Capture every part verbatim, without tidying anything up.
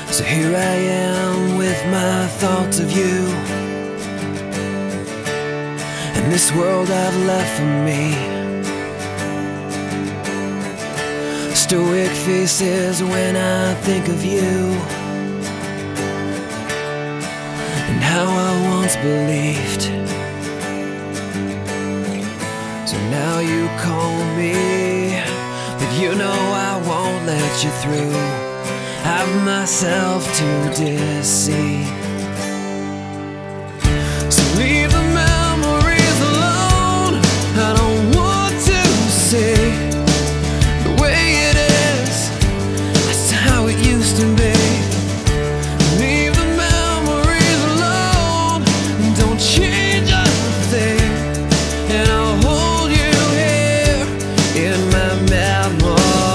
So here I am with my thoughts of you, and this world I've left for me. Stoic faces when I think of you, and how I once believed. So now you call me, but you know I won't let you through. I've myself to deceive. So leave the memories alone. I don't want to see the way it is. That's how it used to be. Leave the memories alone. Don't change a thing, and I'll hold you here in my memory.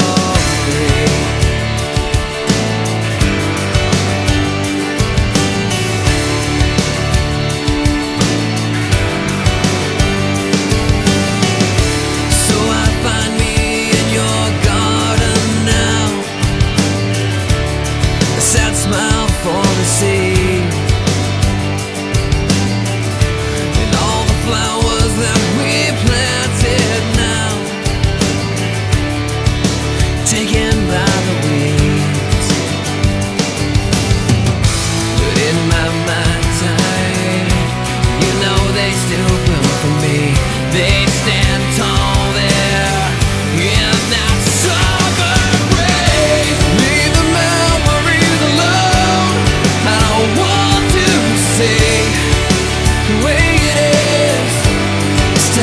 Smile for the sea, and all the flowers that we planted now taken by the weeds. But in my mind, you know they still bloom for me. They stand tall there in that summer rain. Leave the memories alone. I don't want to see the way it is. It's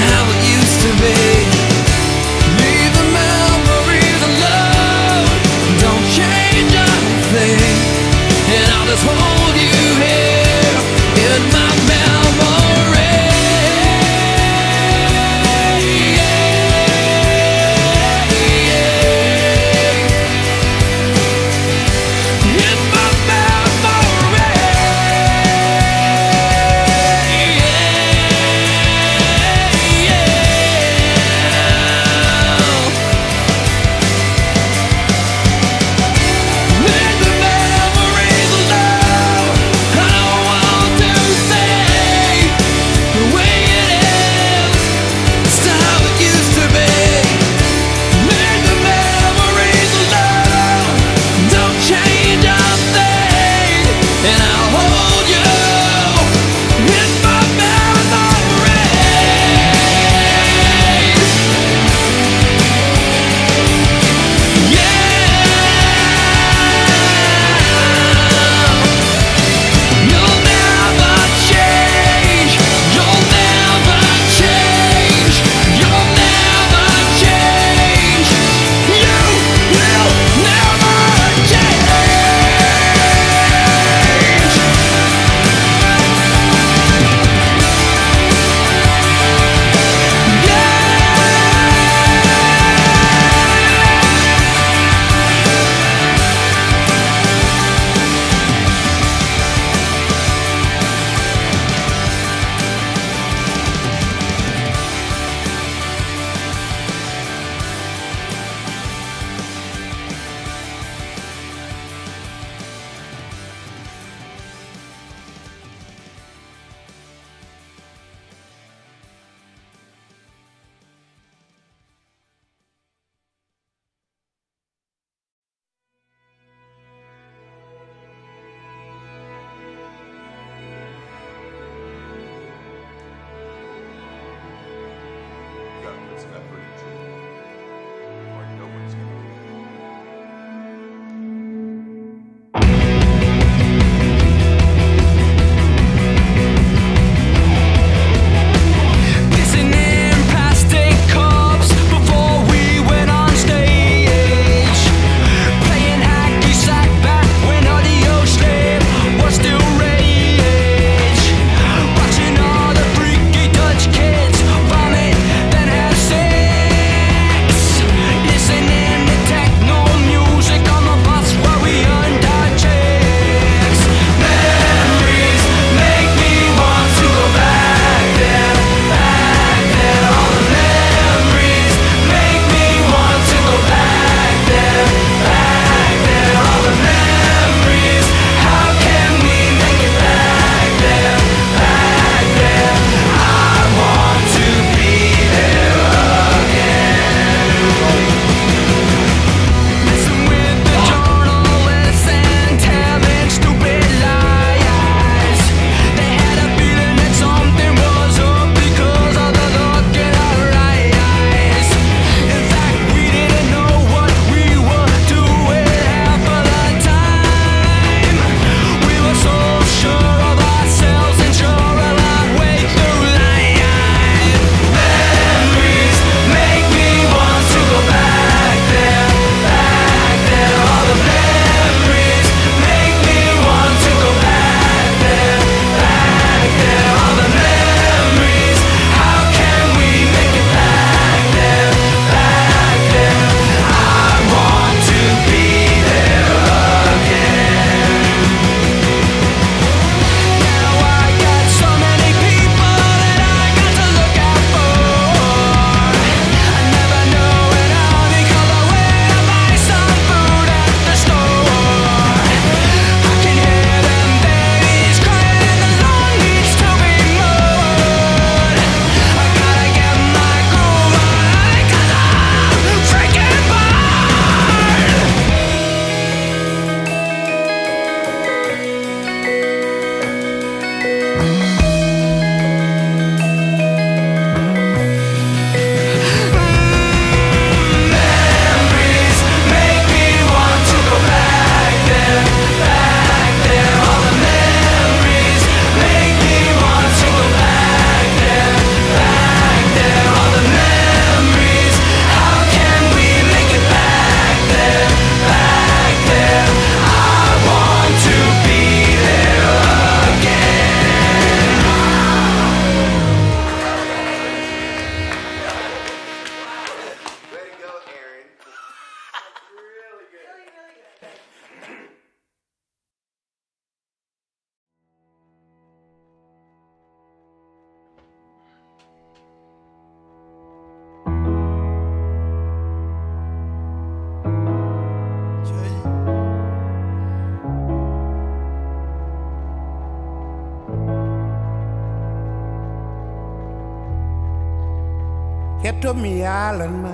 Ketto mi yalan ma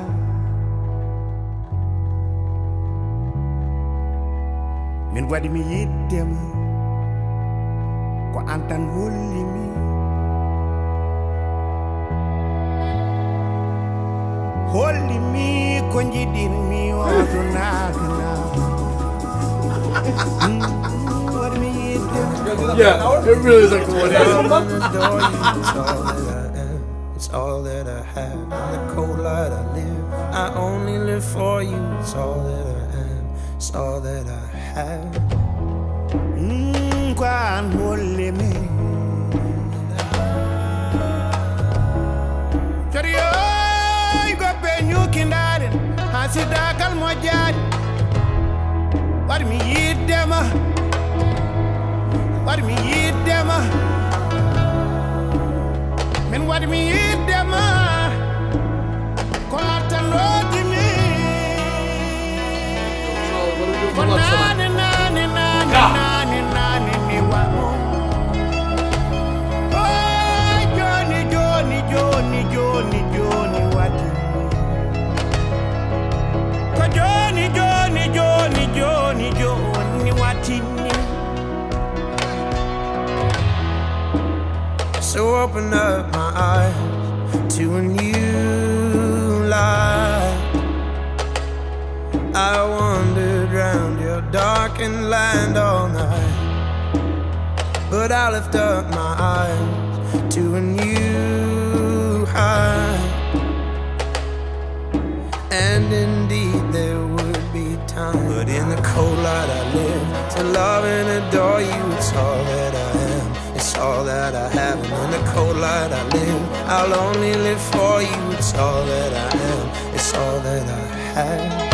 min waɗi mi yiddema ko antan holli mi holli mi ko jiɗin mi oto naatuna waɗi mi yiddema. Yeah, it really is like the one. It's all that I have. In the cold light I live. I only live for you. It's all that I am. It's all that I have. Mmm, quan holy me. Chario, you got pen you can die. Hasida kalmojad. What me eat them? What me eat them? Men what me eat them? Cotton road to me. Banana, nani, nani, nani, nani, ni wamo. Oh, Johnny, Johnny, Johnny, Johnny, Johnny, what? Johnny, Johnny, Johnny, Johnny, Johnny, what? So open up my eyes to a new light. I wandered round your darkened land all night, but I lift up my eyes to a new height. And indeed there would be time, but in the cold light I live to love and adore you. It's all that I am. It's all that I have, and in the cold light I live. I'll only live for you. It's all that I am. It's all that I have.